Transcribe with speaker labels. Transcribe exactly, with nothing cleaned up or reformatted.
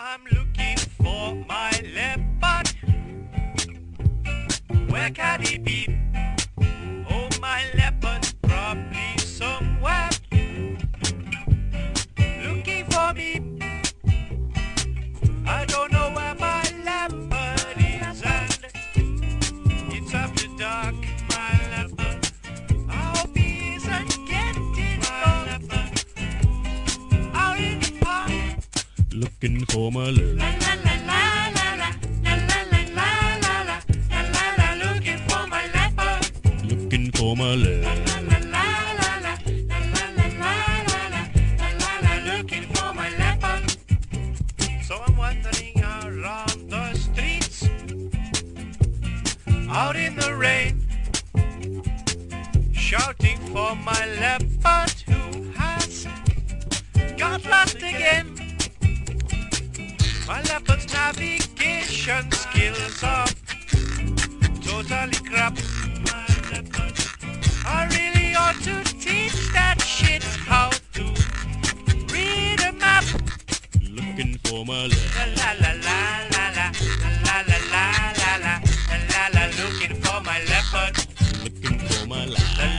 Speaker 1: I'm looking for my leopard. Where can he be? Oh, my leopard's probably somewhere looking for me. I don't know where my leopard is, and it's after dark. My leopard, I hope he isn't getting lost out in the park.
Speaker 2: Looking for my leopard.
Speaker 1: La la la la la la la la la la la la la la, looking for my leopard.
Speaker 2: Looking for my leopard.
Speaker 1: La la la la la la la la la la la la, looking for my leopard. So I'm wandering around the streets, out in the rain, shouting for my leopard who has got lost again. My leopard's navigation skills are totally crap. My leopard, I really ought to teach that shit how to read a map.
Speaker 2: Looking for my leopard.
Speaker 1: La la la la la la la la la la la la la, looking for my leopard.
Speaker 2: Looking for my leopard.
Speaker 1: La